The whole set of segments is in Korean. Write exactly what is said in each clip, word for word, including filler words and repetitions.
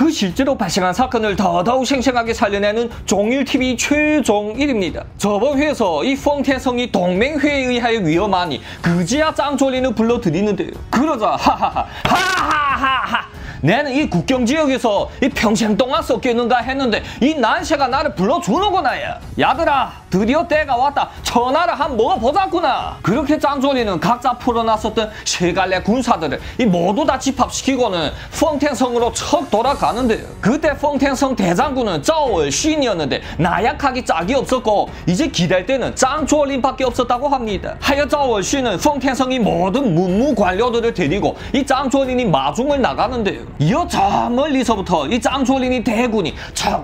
그 실제로 발생한 사건을 더더욱 생생하게 살려내는 종일티비 최종일입니다. 저번 회에서 이 펑태성이 동맹회에 의하여 위험하니 그제야 짱조린을 불러들이는데요. 그러자 하하하 하하하하 내는 이 국경지역에서 이 평생 동안 썩겠는가 했는데 이 난세가 나를 불러주는구나. 야. 야들아 드디어 때가 왔다. 전화를 한번 먹어보자꾸나. 그렇게 짱조리는 각자 풀어놨었던 세 갈래 군사들을 이 모두 다 집합시키고는 펑텐성으로 척 돌아가는데요. 그때 펑텐성 대장군은 짜오얼슌이었는데 나약하기 짝이 없었고 이제 기댈 때는 짱조린밖에 없었다고 합니다. 하여 짜오얼슌은 펑텐성이 모든 문무 관료들을 데리고 이 짱조린이 마중을 나가는데요. 이어 저 멀리서부터 이 짱조린이 대군이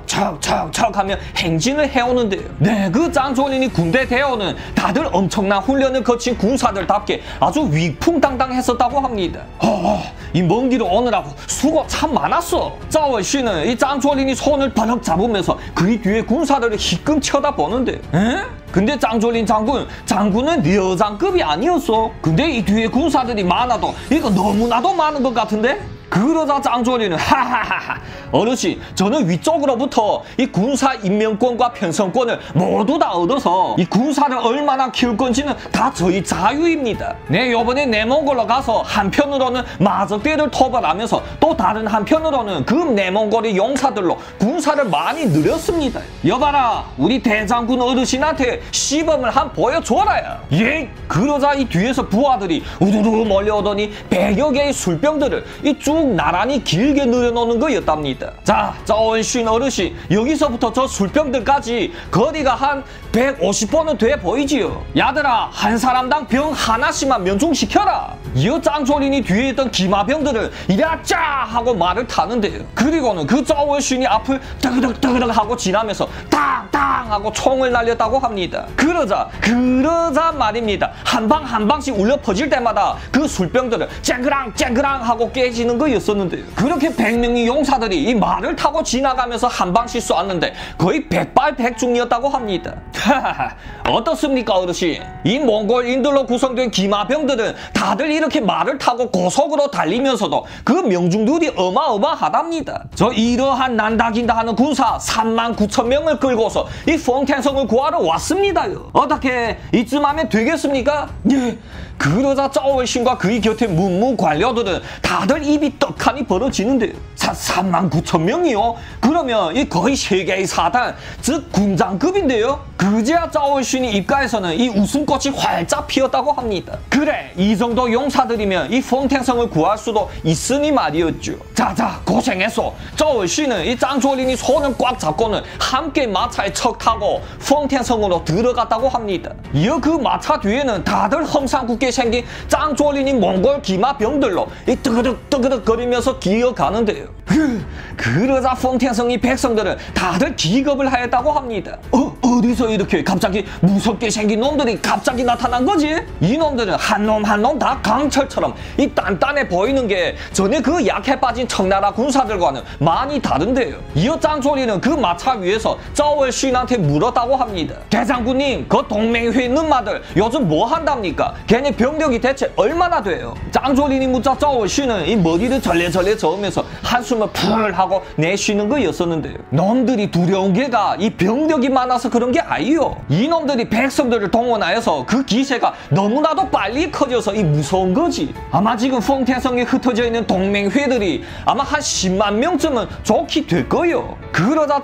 척척척척 하며 행진을 해오는데요. 네, 그 짱조린이 군대 대원은 다들 엄청난 훈련을 거친 군사들답게 아주 위풍당당했었다고 합니다. 어, 이 먼 길을 오느라고 수고 참 많았어. 짜오얼슌은 이 짱조린이 손을 버럭 잡으면서 그의 뒤에 군사들을 희끔 쳐다보는데 에? 근데 짱조린 장군, 장군은 여장급이 아니었어. 근데 이 뒤에 군사들이 많아도 이거 너무나도 많은 것 같은데? 그러자 짱조리는 하하하하 어르신 저는 위쪽으로부터 이 군사 임명권과 편성권을 모두 다 얻어서 이 군사를 얼마나 키울 건지는 다 저희 자유입니다. 네 요번에 내몽골로 가서 한편으로는 마적대를 토벌하면서 또 다른 한편으로는 그 내몽골의 용사들로 군사를 많이 늘렸습니다. 여봐라 우리 대장군 어르신한테 시범을 한 보여줘라야. 예. 그러자 이 뒤에서 부하들이 우르르 몰려오더니 백여 개의 술병들을 이쭉 나란히 길게 늘여놓는 거였답니다. 자, 짜오얼슌 어르신 여기서부터 저 술병들까지 거리가 한 백오십 번은 돼 보이지요. 야들아 한 사람당 병 하나씩만 면중시켜라. 이어 짱조린이 뒤에 있던 기마병들은 이랴 짜 하고 말을 타는데요. 그리고는 그 짜오얼슌이 앞을 뜨그덕뜨그덕 하고 지나면서 탕탕 하고 총을 날렸다고 합니다. 그러자 그러자 말입니다. 한 방 한 방씩 울려 퍼질 때마다 그 술병들은 쨍그랑 쨍그랑 하고 깨지는 거였었는데요. 그렇게 백 명의 용사들이 이 말을 타고 지나가면서 한 방씩 쏘았는데 거의 백발백중이었다고 합니다. 어떻습니까 어르신? 이 몽골인들로 구성된 기마병들은 다들 이렇게 말을 타고 고속으로 달리면서도 그 명중률이 어마어마하답니다. 저 이러한 난다긴다 하는 군사 삼만 구천 명을 끌고서 이 펑텐성을 구하러 왔습니다요. 어떻게 이쯤 하면 되겠습니까? 예. 그러자 짜오얼슌과 그의 곁에 문무 관료들은 다들 입이 떡하니 벌어지는데요. 사, 삼만 구천 명이요? 그러면 이 거의 세계의 사단, 즉 군장급인데요. 그제야 짜오얼슌이 입가에서는 이 웃음꽃이 활짝 피었다고 합니다. 그래, 이 정도 용사들이면 이 펑텐성을 구할 수도 있으니 말이었죠. 자자, 고생했어. 짜오얼슌은 이 짱조린이 손을 꽉 잡고는 함께 마차에 척 타고 펑텐성으로 들어갔다고 합니다. 이어 그 마차 뒤에는 다들 험상궂게 생긴 짱조린이 몽골 기마병들로 이 뜨그득 뜨그득 거리면서 기어가는데요. 그, 그러자 펑텐성이 백성들은 다들 기겁을 하였다고 합니다. 어, 어디서 이렇게 갑자기 무섭게 생긴 놈들이 갑자기 나타난 거지? 이 놈들은 한 놈 한 놈 다 강철처럼 이 단단해 보이는 게 전에 그 약해 빠진 청나라 군사들과는 많이 다른데요. 이어 짱조리는 그 마차 위에서 짜오얼슌한테 물었다고 합니다. 대장군님, 그 동맹회 는마들 요즘 뭐 한답니까? 걔네 병력이 대체 얼마나 돼요? 짱조린이 묻자 짜오얼슌은 이 머리를 절레절레 저으면서 한숨을 풀 하고 내쉬는 거였었는데요. 놈들이 두려운 게가 이 병력이 많아서 그런 게 아니요. 이놈들이 백성들을 동원하여서 그 기세가 너무나도 빨리 커져서 이 무서운 거지. 아마 지금 펑텐성에 흩어져 있는 동맹회들이 아마 한 십만 명쯤은 좋게 될 거요. 그러자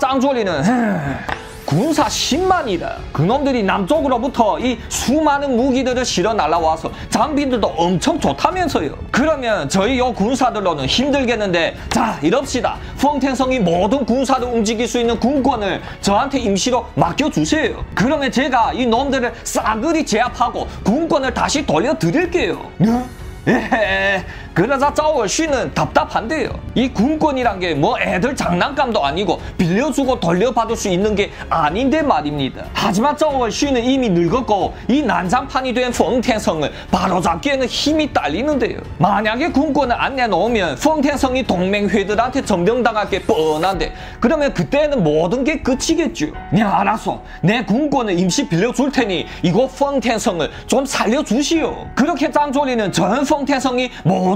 짱조리는 군사 십만이다. 그놈들이 남쪽으로부터 이 수많은 무기들을 실어 날라와서 장비들도 엄청 좋다면서요. 그러면 저희 요 군사들로는 힘들겠는데, 자 이럽시다. 펑텐성이 모든 군사를 움직일 수 있는 군권을 저한테 임시로 맡겨주세요. 그러면 제가 이 놈들을 싸그리 제압하고 군권을 다시 돌려드릴게요. 네? 예, 그러자 짜오얼슌은 답답한데요. 이 군권이란 게 뭐 애들 장난감도 아니고 빌려주고 돌려받을 수 있는 게 아닌데 말입니다. 하지만 짜오얼슌은 이미 늙었고 이 난장판이 된 펑텐성을 바로잡기에는 힘이 딸리는데요. 만약에 군권을 안 내놓으면 펑텐성이 동맹회들한테 점령당할 게 뻔한데, 그러면 그때는 모든 게 끝이겠죠. 네 알았어, 내 군권을 임시 빌려줄 테니 이곳 펑텐성을 좀 살려주시오. 그렇게 짱조리는 전 펑텐성이 모두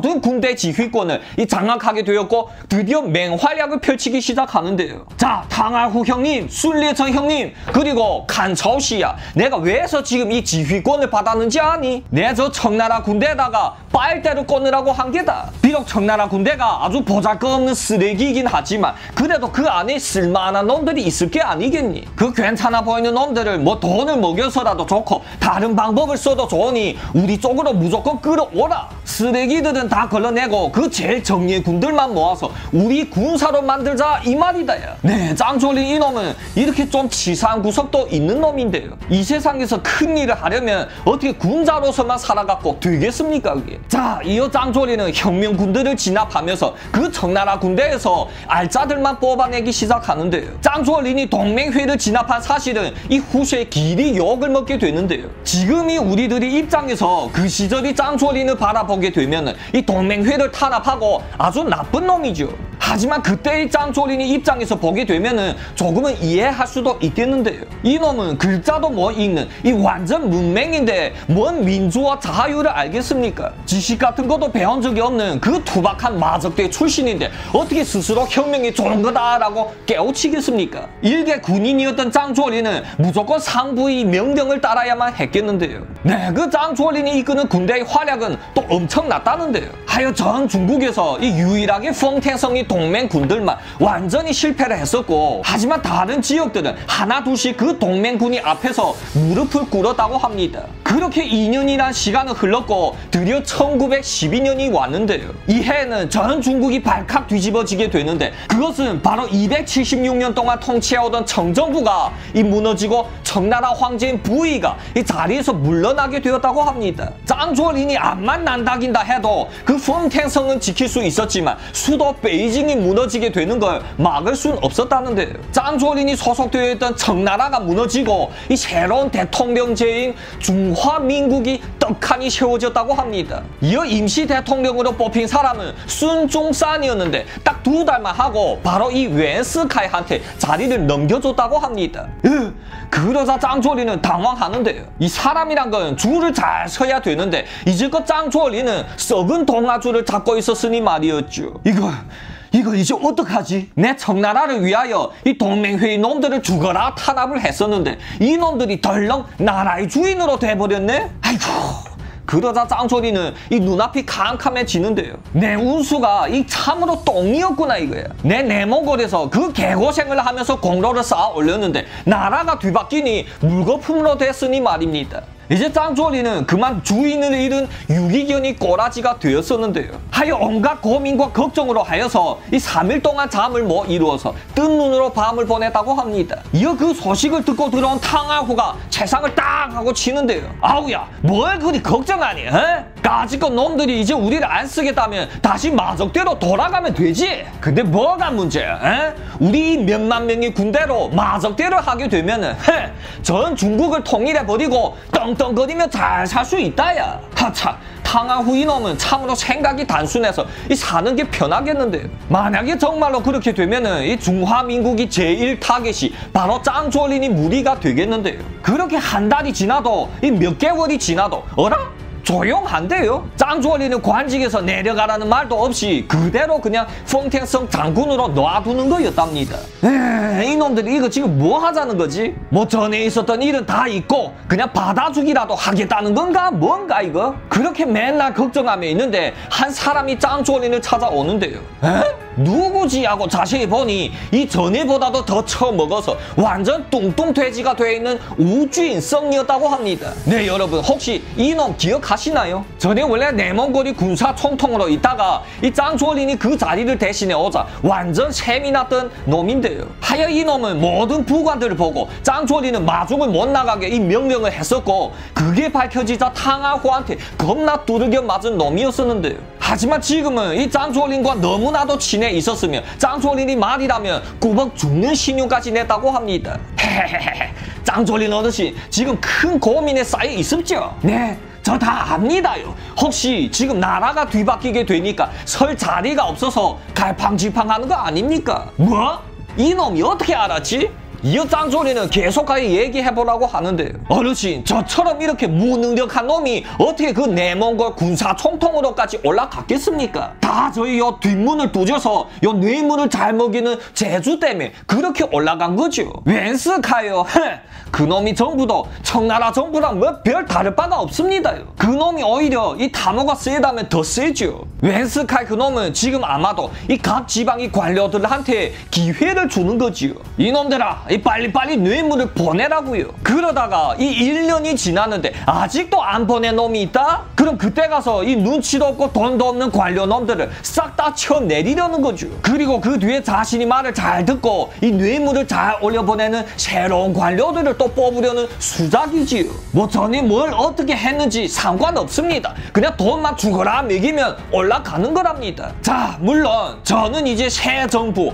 모든 군대 지휘권을 이 장악하게 되었고 드디어 맹활약을 펼치기 시작하는데요. 자, 탕하후 형님, 순례청 형님, 그리고 칸차오씨야, 내가 왜서 지금 이 지휘권을 받았는지 아니? 내 저 청나라 군대에다가 빨대를 꺼내라고 한 게다. 비록 청나라 군대가 아주 보잘것없는 쓰레기이긴 하지만 그래도 그 안에 쓸만한 놈들이 있을 게 아니겠니? 그 괜찮아 보이는 놈들을 뭐 돈을 먹여서라도 좋고 다른 방법을 써도 좋으니 우리 쪽으로 무조건 끌어오라. 쓰레기들은 다 걸러내고 그 제일 정예 군들만 모아서 우리 군사로 만들자 이 말이다. 야. 네, 짱졸린 이놈은 이렇게 좀 치사한 구석도 있는 놈인데요. 이 세상에서 큰 일을 하려면 어떻게 군자로서만 살아갖고 되겠습니까? 그게. 자, 이어 짱졸린은 혁명군들을 진압하면서 그 청나라 군대에서 알짜들만 뽑아내기 시작하는데요. 짱졸린이 동맹회를 진압한 사실은 이 후세에 길이 욕을 먹게 되는데요. 지금이 우리들이 입장에서 그 시절이 짱졸린을 바라보게 되면 이 동맹회를 탄압하고 아주 나쁜 놈이죠. 하지만 그때의 짱졸린이 입장에서 보게 되면은 조금은 이해할 수도 있겠는데요. 이놈은 글자도 못 읽는 이 완전 문맹인데 뭔 민주와 자유를 알겠습니까? 지식 같은 것도 배운 적이 없는 그 투박한 마적대 출신인데 어떻게 스스로 혁명이 좋은 거다라고 깨우치겠습니까? 일개 군인이었던 짱졸린은 무조건 상부의 명령을 따라야만 했겠는데요. 네, 그 짱졸린이 이끄는 군대의 활약은 또 엄청났다는데요. 하여 전 중국에서 이 유일하게 펑탱성이 동맹 군들만 완전히 실패를 했었고, 하지만 다른 지역들은 하나 둘씩 그 동맹군이 앞에서 무릎을 꿇었다고 합니다. 그렇게 이 년이란 시간은 흘렀고 드디어 천구백십이 년이 왔는데요. 이 해에는 전 중국이 발칵 뒤집어지게 되는데 그것은 바로 이백칠십육 년 동안 통치해오던 청정부가 이 무너지고 청나라 황제인 부의가 이 자리에서 물러나게 되었다고 합니다. 짱졸린이 암만 난다긴다 해도 그 펑탱성은 지킬 수 있었지만 수도 베이징이 무너지게 되는 걸 막을 순 없었다는데요. 짱졸린이 소속되어 있던 청나라가 무너지고 이 새로운 대통령제인 중화민국이 떡하니 세워졌다고 합니다. 이어 임시 대통령으로 뽑힌 사람은 순종산이었는데 딱 두 달만 하고 바로 이 웬스카이한테 자리를 넘겨줬다고 합니다. 으, 그러자 짱졸린은 당황하는데요. 이 사람이란 건 줄을 잘 서야 되는데 이제껏 짱졸린은 썩은 동아줄을 잡고 있었으니 말이었죠. 이거 이거 이제 어떡하지? 내 청나라를 위하여 이 동맹회의 놈들을 죽어라 탄압을 했었는데 이 놈들이 덜렁 나라의 주인으로 돼버렸네? 아이고. 그러자 짱졸린은 이 눈앞이 캄캄해지는데요. 내 운수가 이 참으로 똥이었구나 이거야. 내 내몽골에서 그 개고생을 하면서 공로를 쌓아 올렸는데 나라가 뒤바뀌니 물거품으로 됐으니 말입니다. 이제 짱졸린은 그만 주인을 잃은 유기견이 꼬라지가 되었었는데요. 하여 온갖 고민과 걱정으로 하여서 이 삼 일 동안 잠을 못 이루어서 뜬 눈으로 밤을 보냈다고 합니다. 이어 그 소식을 듣고 들어온 탕하후가 채상을 딱 하고 치는데요. 아우야, 뭘 그리 걱정하니? 에? 까짓것 놈들이 이제 우리를 안 쓰겠다면 다시 마적대로 돌아가면 되지. 근데 뭐가 문제야? 에? 우리 이 몇만 명의 군대로 마적대를 하게 되면은 헤, 전 중국을 통일해버리고 떵떵거리며 잘 살 수 있다야. 하차, 탕하후 이놈은 참으로 생각이 단순해서 이 사는 게 편하겠는데요. 만약에 정말로 그렇게 되면은 이 중화민국이 제일 타겟이 바로 짱졸린이 무리가 되겠는데요. 그렇게 한 달이 지나도 이 몇 개월이 지나도 어라? 조용한데요. 짱졸린은 관직에서 내려가라는 말도 없이 그대로 그냥 펑탱성 장군으로 놔두는 거였답니다. 에이, 이놈들이 이거 지금 뭐 하자는 거지? 뭐 전에 있었던 일은 다 있고 그냥 받아주기라도 하겠다는 건가? 뭔가 이거? 그렇게 맨날 걱정하며 있는데 한 사람이 짱졸린을 찾아오는데요. 에? 누구지? 하고 자세히 보니 이 전에보다도 더 처먹어서 완전 뚱뚱돼지가 돼 있는 우주인 썽이었다고 합니다. 네, 여러분 혹시 이놈 기억하시나요? 전에 원래 내몽골이 군사 총통으로 있다가 이 짱졸린이 그 자리를 대신해 오자 완전 셈이 났던 놈인데요. 하여 이놈은 모든 부관들을 보고 짱졸린은 마중을 못 나가게 이 명령을 했었고 그게 밝혀지자 탕하후한테 겁나 두들겨 맞은 놈이었었는데요. 하지만 지금은 이 짱졸린과 너무나도 친해 있었으며 짱졸린이 말이라면 꾸벅 죽는 신용까지 냈다고 합니다. 헤헤헤헤, 짱졸린 어르신 지금 큰 고민에 쌓여 있습죠? 네, 저 다 압니다요. 혹시 지금 나라가 뒤바뀌게 되니까 설 자리가 없어서 갈팡질팡하는 거 아닙니까? 뭐? 이놈이 어떻게 알았지? 이어 짱조리는 계속하여 얘기해보라고 하는데요. 어르신, 저처럼 이렇게 무능력한 놈이 어떻게 그 내몽골 군사 총통으로까지 올라갔겠습니까? 다 저희 요 뒷문을 두져서 요 뇌물을 잘 먹이는 제주 때문에 그렇게 올라간 거죠. 웬스카요? 그놈이 정부도 청나라 정부랑 뭐 별 다를 바가 없습니다요. 그놈이 오히려 이 탐호가 세다면 더 세죠. 웬스카이 그놈은 지금 아마도 이 각 지방의 관료들한테 기회를 주는 거지요. 이놈들아, 이 빨리빨리 뇌물을 보내라고요. 그러다가 이 일 년이 지났는데 아직도 안 보낸 놈이 있다? 그럼 그때 가서 이 눈치도 없고 돈도 없는 관료놈들을 싹 다 쳐내리려는 거죠. 그리고 그 뒤에 자신이 말을 잘 듣고 이 뇌물을 잘 올려보내는 새로운 관료들을 또 뽑으려는 수작이지요. 뭐 전에 뭘 어떻게 했는지 상관없습니다. 그냥 돈만 주거라 먹이면 올라가는 거랍니다. 자, 물론 저는 이제 새 정부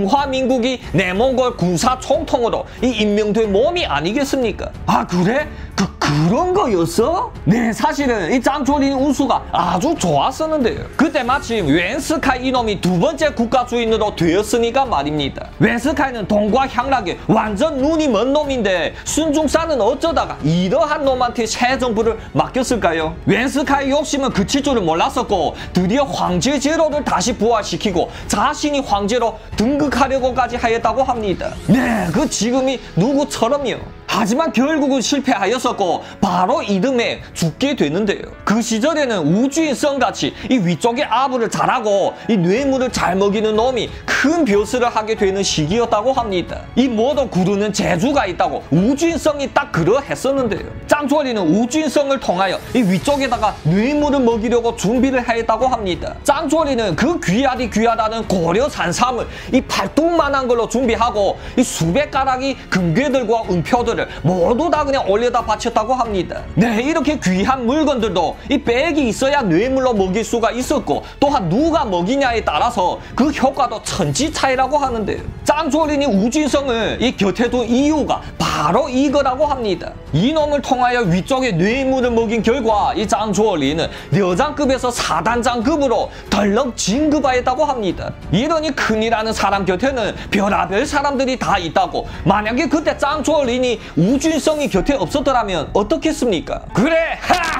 중화민국이 내몽골 군사 총통으로 이 임명된 몸이 아니겠습니까? 아, 그래? 그, 그런 거였어? 네, 사실은 이 짱조린 운수가 아주 좋았었는데요. 그때 마침 웬스카이 이놈이 두 번째 국가주인으로 되었으니까 말입니다. 웬스카이는 돈과 향락에 완전 눈이 먼 놈인데 순중사는 어쩌다가 이러한 놈한테 새 정부를 맡겼을까요? 웬스카이 욕심은 그칠 줄을 몰랐었고 드디어 황제 제로를 다시 부활시키고 자신이 황제로 등극하려고까지 하였다고 합니다. 네, 그 지금이 누구처럼요. 하지만 결국은 실패하였었고 바로 이듬해 죽게 되는데요. 그 시절에는 우주인성같이 이 위쪽에 아부를 잘하고 이 뇌물을 잘 먹이는 놈이 큰 벼슬을 하게 되는 시기였다고 합니다. 이 모두 구르는 재주가 있다고 우주인성이 딱 그러했었는데요. 짱조리는 우주인성을 통하여 이 위쪽에다가 뇌물을 먹이려고 준비를 하였다고 합니다. 짱조리는 그 귀하디 귀하다는 고려 산삼을 이 팔뚝만한 걸로 준비하고 이 수백 가락의 금괴들과 은표들을 모두 다 그냥 올려다 바쳤다고 합니다. 네, 이렇게 귀한 물건들도 이 백이 있어야 뇌물로 먹일 수가 있었고 또한 누가 먹이냐에 따라서 그 효과도 천지 차이라고 하는데요. 짱조린이 우주인성을 이 곁에 둔 이유가 바로 이거라고 합니다. 이놈을 통하여 위쪽에 뇌물을 먹인 결과 이 짱조린은 여장급에서 사단장급으로 덜렁 진급하였다고 합니다. 이러니 큰일하는 사람 곁에는 별하별 사람들이 다 있다고. 만약에 그때 짱조린이 우주인성이 곁에 없었더라면 어떻겠습니까? 그래,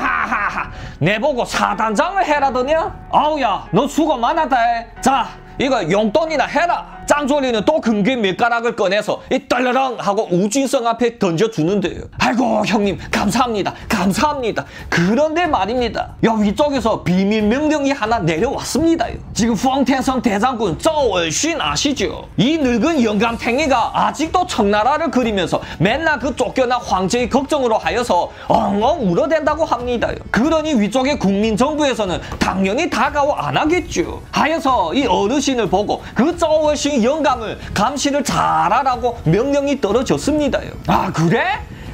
하하하하, 내보고 사단장을 해라더냐? 아우야, 너 수고 많았다. 자, 이거 용돈이나 해라. 짱조리는 또 금괴 몇 가락을 꺼내서 이 떨러렁 하고 우주인성 앞에 던져주는데요. 아이고 형님 감사합니다. 감사합니다. 그런데 말입니다. 여 위쪽에서 비밀 명령이 하나 내려왔습니다요. 지금 펑텐성 대장군 쪼월신 아시죠? 이 늙은 영감탱이가 아직도 청나라를 그리면서 맨날 그 쫓겨난 황제의 걱정으로 하여서 엉엉 울어댄다고 합니다요. 그러니 위쪽의 국민정부에서는 당연히 다가오 안 하겠죠. 하여서 이 어르신을 보고 그 쪼월신 영감을 감시를 잘하라고 명령이 떨어졌습니다요. 아, 그래?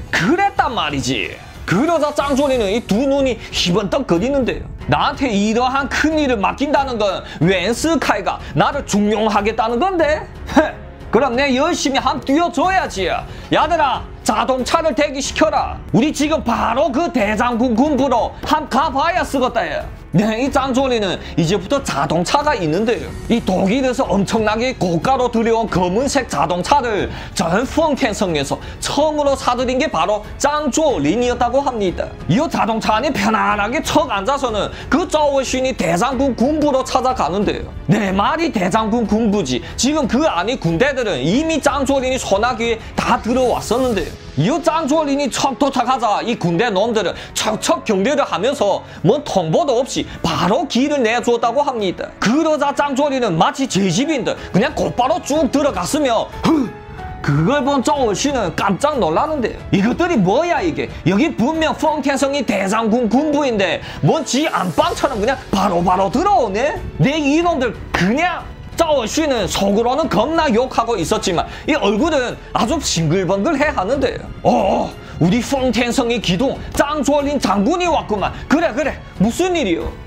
그랬단 말이지. 그러자 짱조리는 이 두 눈이 희번떡거리는데요. 나한테 이러한 큰일을 맡긴다는 건 웬스카이가 나를 중용하겠다는 건데? 헤, 그럼 내 열심히 한 뛰어줘야지. 야들아, 자동차를 대기시켜라. 우리 지금 바로 그 대장군 군부로 한 가봐야 쓰겄다. 야. 네, 이 짱조리는 이제부터 자동차가 있는데요. 이 독일에서 엄청나게 고가로 들여온 검은색 자동차를 전 펑텐성에서 처음으로 사들인 게 바로 짱조린이었다고 합니다. 이 자동차 안에 편안하게 척 앉아서는 그 쪼월신이 대장군 군부로 찾아가는데요. 네 말이 대장군 군부지. 지금 그 안에 군대들은 이미 짱조린이 소나기에 다 들어왔었는데요. 이 짱조린이 척 도착하자 이 군대 놈들은 척척 경례를 하면서 뭔 통보도 없이 바로 길을 내주었다고 합니다. 그러자 짱조린은 마치 제 집인 듯 그냥 곧바로 쭉 들어갔으며 흐! 그걸 본 쪼월신은 깜짝 놀라는데요. 이것들이 뭐야 이게? 여기 분명 펑텐성이 대장군 군부인데 뭔 지 안방처럼 그냥 바로바로 바로 들어오네? 내 이놈들 그냥... 쪼월신은 속으로는 겁나 욕하고 있었지만 이 얼굴은 아주 싱글벙글해 하는데요. 어, 우리 펑텐성의 기둥 짱조린 장군이 왔구만. 그래 그래 무슨 일이요?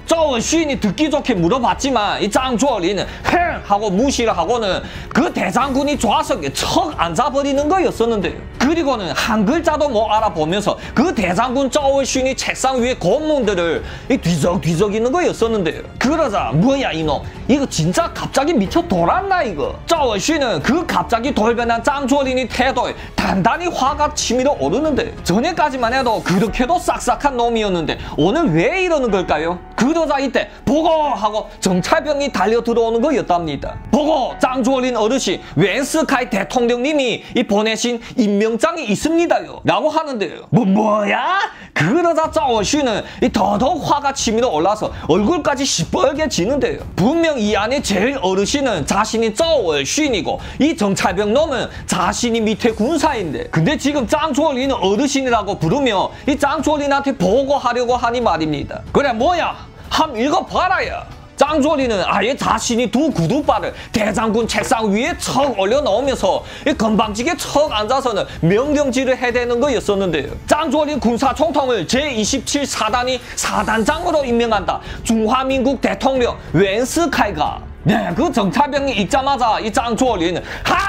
赵文勋이 듣기 좋게 물어봤지만 이 장조린은 흥 하고 무시를 하고는 그 대장군이 좌석에 척 앉아버리는 거였었는데요. 그리고는 한 글자도 못 알아보면서 그 대장군赵文勋이 책상 위에 검문들을 뒤적뒤적 있는 거였었는데요. 그러자 뭐야 이놈, 이거 진짜 갑자기 미쳐 돌았나 이거.赵文勋은 그 갑자기 돌변한 장조린이 태도에 단단히 화가 치밀어 오르는데, 전에까지만 해도 그렇게도 싹싹한 놈이었는데 오늘 왜 이러는 걸까요? 그러자 이때 보고 하고 정찰병이 달려 들어오는 거였답니다. 보고 장조린 어르신, 웬스카이 대통령님이 이 보내신 임명장이 있습니다요 라고 하는데요. 뭐 뭐야? 그러자赵文勋은 이 더더욱 화가 치밀어 올라서 얼굴까지 시뻘게 지는데요. 분명 이 안에 제일 어르신은 자신이赵文勋이고 이 정찰병 놈은 자신이 밑에 군사인데, 근데 지금 장조린은 어르신이라고 부르며 이 장조린한테 보고하려고 하니 말입니다. 그래 뭐야? 함 읽어봐라야. 장조린은 아예 자신이 두 구두발을 대장군 책상 위에 척 올려놓으면서 이 건방지게 척 앉아서는 명령지를 해대는 거였었는데요. 장조린 군사총통을 제이십칠 사단이 사단장으로 임명한다. 중화민국 대통령 웬스카이가. 네, 그 정찰병이 있자마자 이 장조린은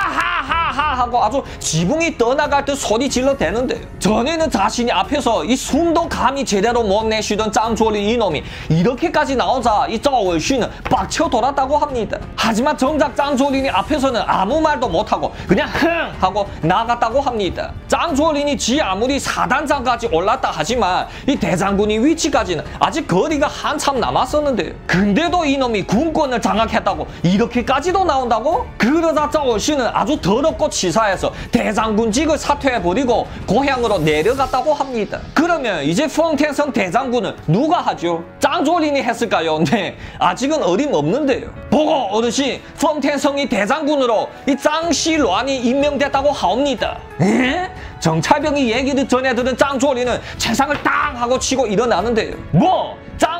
하하하하 하고 아주 지붕이 떠나갈 듯 소리 질러대는데, 전에는 자신이 앞에서 이 숨도 감히 제대로 못 내쉬던 장조린 이놈이 이렇게까지 나오자 이赵文勋은 빡쳐 돌았다고 합니다. 하지만 정작 장조린이 앞에서는 아무 말도 못하고 그냥 흥 하고 나갔다고 합니다. 장조린이 지 아무리 사단장까지 올랐다 하지만 이 대장군이 위치까지는 아직 거리가 한참 남았었는데요. 근데도 이놈이 군권을 장악했다고 이렇게까지도 나온다고? 그러자赵文勋은 아주 더럽고 치사해서 대장군직을 사퇴해버리고 고향으로 내려갔다고 합니다. 그러면 이제 펑텐성 대장군은 누가 하죠? 장조린이 했을까요? 네, 아직은 어림없는데요. 보고 어르신, 펑텐성이 대장군으로 이 장시란이 임명됐다고 하옵니다. 에? 정찰병이 얘기를 전해 들은 장조린은 책상을 땅 하고 치고 일어나는데요. 뭐?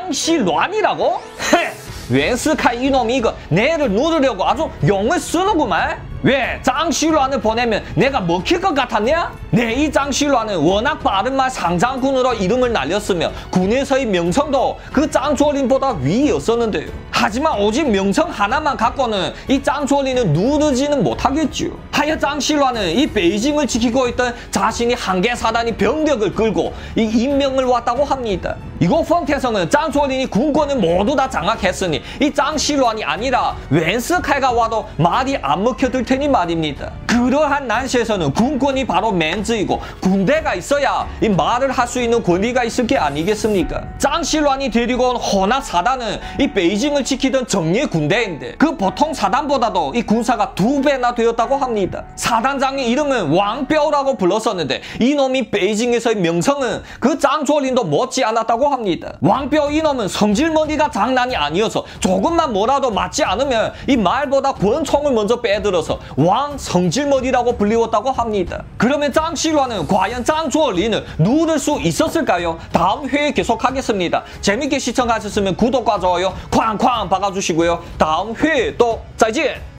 장시란이라고? 헤! 웬스카이 이놈이 이거 내를 누르려고 아주 용을 쓰는구만. 왜 장시란을 보내면 내가 먹힐 것 같았냐? 네, 이 장시란은 워낙 빠른 말 상장군으로 이름을 날렸으며 군에서의 명성도 그 장조린보다 위였었는데요. 하지만 오직 명성 하나만 갖고는 이 장조린은 누르지는 못하겠죠. 하여 장시란은 이 베이징을 지키고 있던 자신이 한개 사단이 병력을 끌고 이 임명을 왔다고 합니다. 이곳 펑태성은 장조린이 군권을 모두 다 장악했으니 이 장시란이 아니라 웬스카이가 와도 말이 안 먹혀들 테니 말입니다. 그러한 난시에서는 군권이 바로 맨즈이고 군대가 있어야 이 말을 할 수 있는 권리가 있을 게 아니겠습니까? 장시란이 데리고 온 혼합 사단은 이 베이징을 지키던 정예 군대인데 그 보통 사단보다도 이 군사가 두 배나 되었다고 합니다. 사단장의 이름은 왕뼈라고 불렀었는데 이놈이 베이징에서의 명성은 그 장조린도 못지 않았다고 합니다. 왕뼈 이놈은 성질머리가 장난이 아니어서 조금만 뭐라도 맞지 않으면 이 말보다 권총을 먼저 빼들어서 왕 성질머리라고 불리웠다고 합니다. 그러면 장시란은 과연 장조린을 누를 수 있었을까요? 다음 회에 계속하겠습니다. 재밌게 시청하셨으면 구독과 좋아요 쾅쾅 박아주시고요. 다음 회에 또 再见!